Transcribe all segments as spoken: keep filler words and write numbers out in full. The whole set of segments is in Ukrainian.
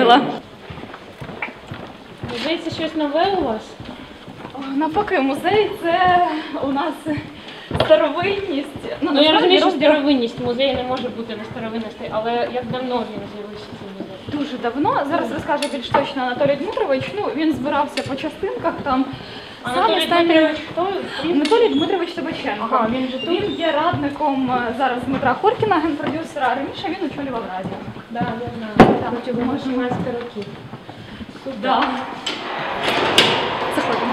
зрозуміла. Музей – це щось нове у вас? Навпаки, музей – це у нас старовинність. Ну, ну я розумію, що старовинність музею не може бути на старовинності, але як давно він з'явився цей музей? Дуже давно. Зараз розкаже більш точно Анатолій Дмитрович. Ну, він збирався по частинках там. Анатолій Дмитрович хто? Анатолій Дмитрович Собаченко. Ага, він же тут? Він є радником зараз Дмитра Хоркіна, генпродюсера. Раніше він очолював радіо. Так, да, я знаю. Там цього вісімнадцять років. Да. Заходимо.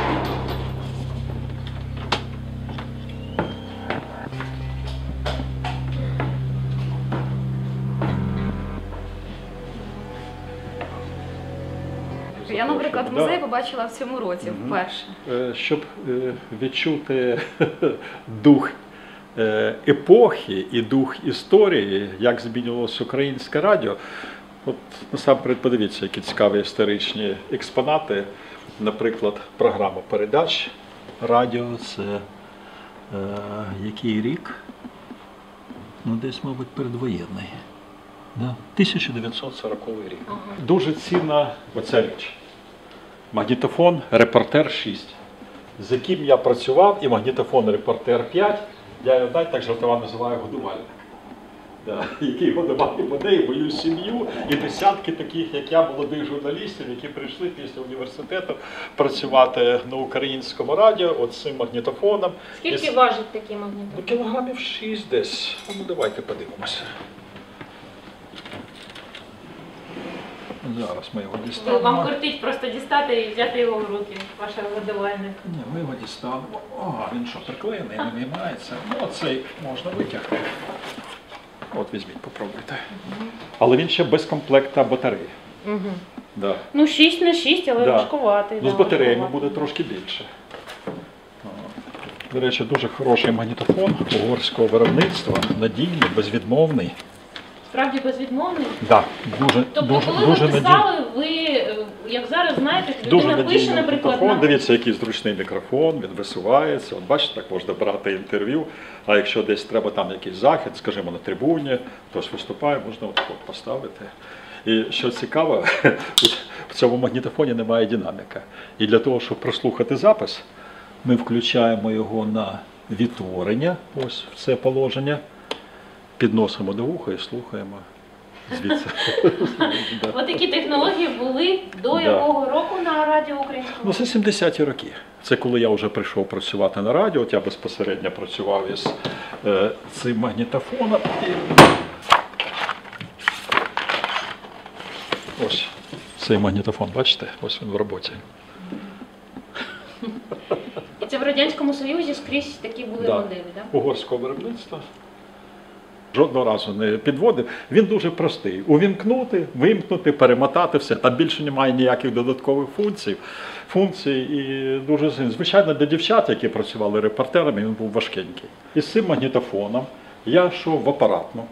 Я, наприклад, музей побачила в цьому році вперше. Щоб відчути дух епохи і дух історії, як змінювалося українське радіо, от насамперед подивіться, які цікаві історичні експонати. Наприклад, програма передач радіо, це е, який рік? Ну, десь, мабуть, передвоєнний. Да? тисяча дев'ятсот сороковий рік. Ага. Дуже цінна оця річ. Магнітофон «Репортер шість», з яким я працював, і магнітофон «Репортер п'ять», я його так жартома називаю годувальник. Да, який годував і мене, і мою сім'ю, і десятки таких, як я, молодих журналістів, які прийшли після університету працювати на українському радіо, от цим магнітофоном. Скільки і... важить такий магнітофон? Ну, кілограмів шість десь. Ну, давайте подивимося. Зараз ми його дістанемо. Вам кортить просто дістати і взяти його в руки, ваш годувальник. Ні, ми його дістанемо. О, він що, приклеєний, не виймається. Ну, оцей можна витягти. От візьміть, попробуйте. Угу. Але він ще без комплекта батареї. Угу. Да. Ну, шість на шість, але да. важкуватий. Ну, з батареями буде трошки більше. До речі, дуже хороший магнітофон угорського виробництва, надійний, безвідмовний. Справді безвідмовний? Так, да, дуже, тобто, дуже, коли дуже ви писали, ви, як зараз знаєте, людина пише, наприклад, на... Дивіться, який зручний мікрофон, він висувається. От бачите, так можна брати інтерв'ю, а якщо десь треба там якийсь захід, скажімо, на трибуні, хтось виступає, можна от тут поставити. І що цікаво, в цьому магнітофоні немає динаміка. І для того, щоб прослухати запис, ми включаємо його на відтворення, ось в це положення, підносимо до вуха і слухаємо звідси. Ось такі технології були до якого року на радіо українському? Ну, це сімдесяті роки. Це коли я вже прийшов працювати на радіо, от я безпосередньо працював із е, цим магнітофоном. Ось цей магнітофон, бачите? Ось він в роботі. І це в Радянському Союзі скрізь такі були да. моделі, так? Да? Угорського виробництва. Жодного разу не підводив. Він дуже простий. Увімкнути, вимкнути, перемотати, все. Там більше немає ніяких додаткових функцій. Функцій і дуже звичайно для дівчат, які працювали репортерами, він був важкенький. І з цим магнітофоном я йшов в апаратну,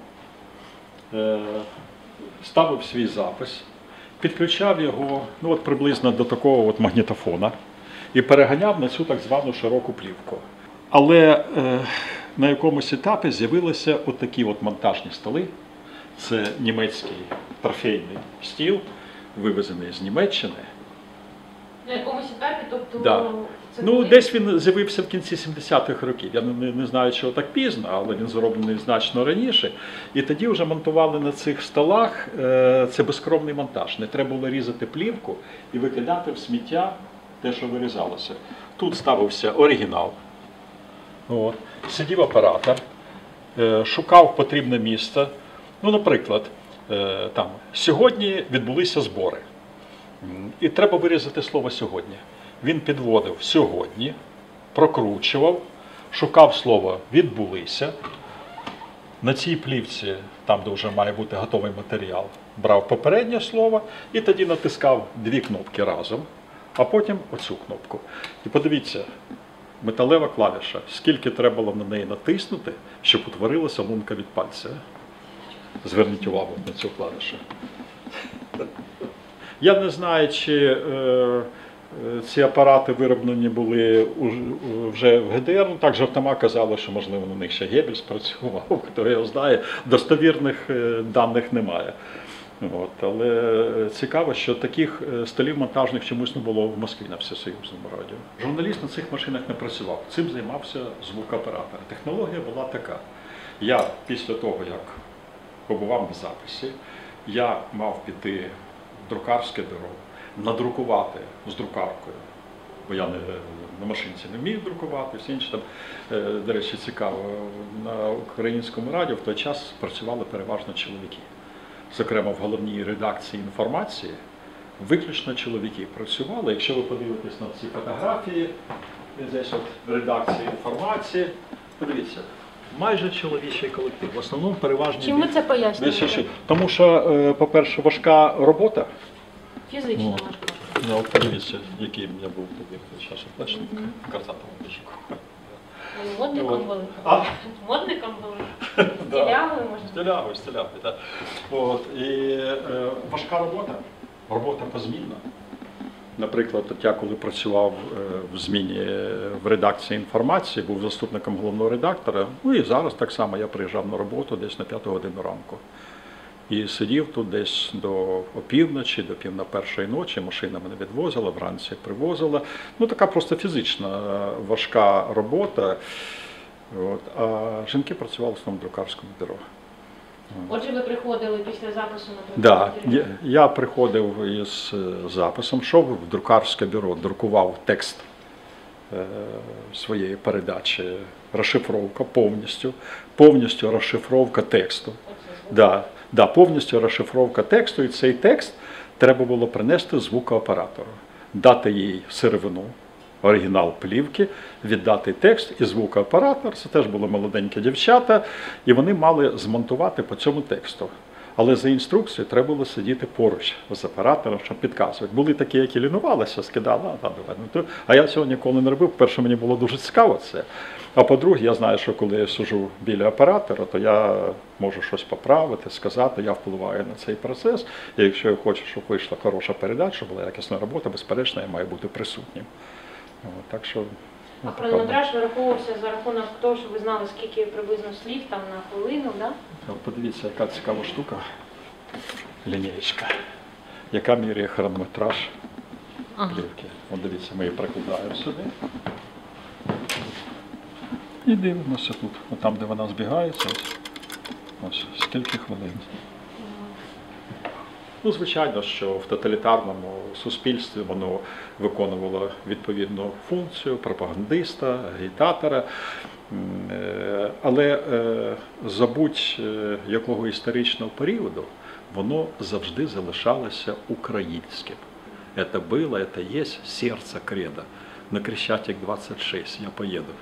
ставив свій запис, підключав його ну, от приблизно до такого от магнітофона і переганяв на цю так звану широку плівку. Але е, на якомусь етапі з'явилися от такі от монтажні столи. Це німецький трофейний стіл, вивезений з Німеччини. На якомусь етапі, тобто... Да. Це ну, коли? десь він з'явився в кінці сімдесятих років. Я не, не знаю, чого так пізно, але він зроблений значно раніше. І тоді вже монтували на цих столах, е, це безкровний монтаж. Не треба було різати плівку і викидати в сміття те, що вирізалося. Тут ставився оригінал. От. Сидів оператор, е, шукав потрібне місце. Ну, наприклад, е, там, сьогодні відбулися збори. І треба вирізати слово «сьогодні». Він підводив «сьогодні», прокручував, шукав слово «відбулися». На цій плівці, там, де вже має бути готовий матеріал, брав попереднє слово і тоді натискав дві кнопки разом, а потім оцю кнопку. І подивіться, металева клавіша, скільки треба було на неї натиснути, щоб утворилася лунка від пальця. Зверніть увагу на цю клавішу. Я не знаю, чи е, ці апарати вироблені були вже в ГДР. Ну, так жартома казали, що, можливо, на них ще Геббельс працював, хто його знає. Достовірних даних немає. От, але цікаво, що таких е, столів монтажних чомусь не було в Москві на Всесоюзному радіо. Журналіст на цих машинах не працював, цим займався звукооператор. Технологія була така. Я після того, як побував на записі, я мав піти в друкарське бюро, надрукувати з друкаркою, бо я не, на машинці не вмію друкувати, всі інші там, е, до речі, цікаво, на українському радіо в той час працювали переважно чоловіки. Зокрема, в головній редакції інформації виключно чоловіки працювали. Якщо ви подивитесь на ці фотографії, десь от в редакції інформації, подивіться, майже чоловічий колектив. В основному переважні Чим ви це пояснюєте? більше. Тому що, е, по-перше, важка робота. Фізично Ну, важко. Ну, от подивіться, який я був тоді часу плечник, в карцатому ліжку. Модником От. були? А? Модником були? Стілявою, можна? Стилявий, стилявий, так. От, і е, важка робота, робота позмінна. Наприклад, от я коли працював е, в зміні е, в редакції інформації, був заступником головного редактора, ну і зараз так само я приїжджав на роботу десь на п'яту годину ранку. І сидів тут десь до опівночі, до пів на першої ночі, машина мене відвозила, вранці привозила. Ну така просто фізична е, важка робота. От. А жінки працювали в основному в друкарському бюро. Отже, ви приходили після запису на Да, телевізор? я, я приходив із е, записом, йшов в друкарське бюро, друкував текст е, своєї передачі, розшифровка повністю, повністю розшифровка тексту. Да, да, повністю розшифровка тексту, і цей текст треба було принести звукооператору, дати їй сировину, оригінал плівки, віддати текст і звукооператор, це теж були молоденькі дівчата, і вони мали змонтувати по цьому тексту. Але за інструкцією треба було сидіти поруч з оператором, щоб підказувати. Були такі, які лінувалися, скидали, а, давай, ну, то. А я цього ніколи не робив. Перше, мені було дуже цікаво це. А по-друге, я знаю, що коли я сиджу біля оператора, то я можу щось поправити, сказати, я впливаю на цей процес. І якщо я хочу, щоб вийшла хороша передача, була якісна робота, безперечно, я маю бути присутнім. От, так що, А ну, хронометраж вираховувався за рахунок того, що ви знали, скільки приблизно слів там на хвилину, да? От подивіться, яка цікава штука. Лінієчка. Яка міряє хронометраж плівки. От дивіться, ми її прикладаємо сюди. І дивимося тут, от там, де вона збігається, ось, ось скільки хвилин. Ну, звичайно, що в тоталітарному суспільстві воно виконувало відповідну функцію пропагандиста, агітатора. М, е, Але е, за будь-якого історичного періоду воно завжди залишалося українським. Це було, це є серце кредо. На Крещатик двадцять шість я поїду.